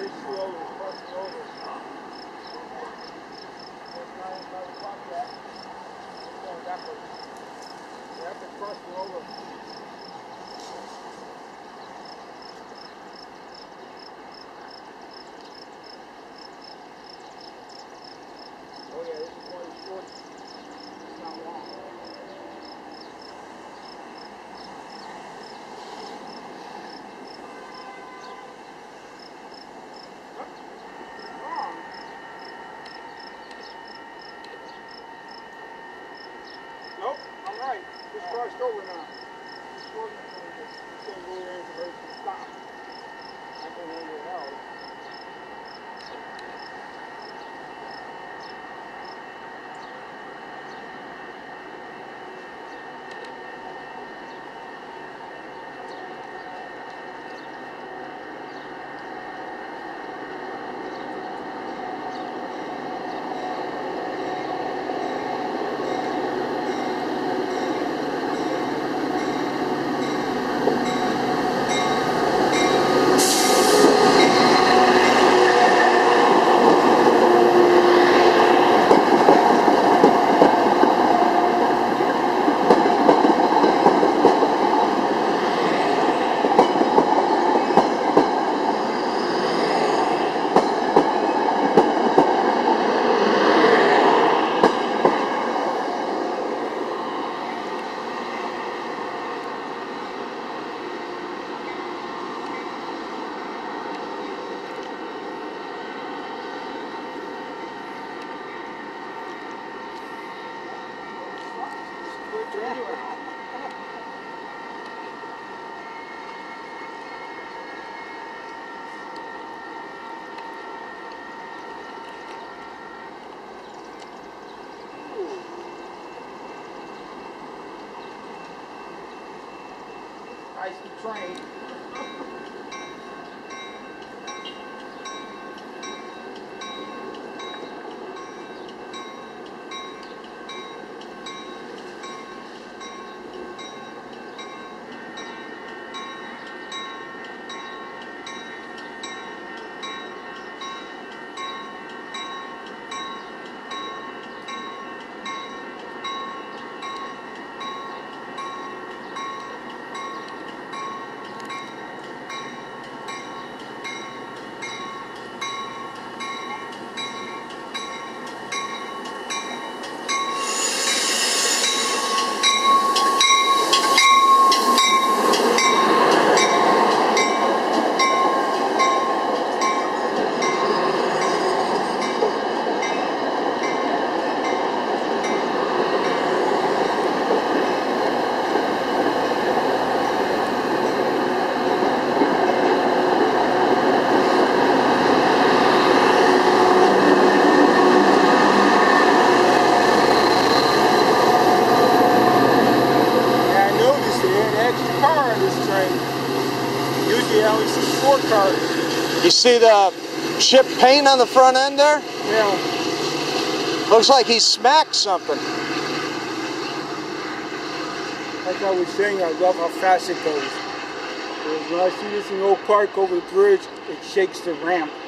very slowly, crossing over. Going backwards. You have to cross over. Oh yeah, this is one short. It's not long. Nope, I'm right. Just crossed over now. Just crossing over. You can't go there and stop. I can handle it out. High-speed train. Usually I only see 4 cars. You see the chip paint on the front end there? Yeah. Looks like he smacked something. Like I was saying, I love how fast it goes. Because when I see this in Oak Park over the bridge, it shakes the ramp.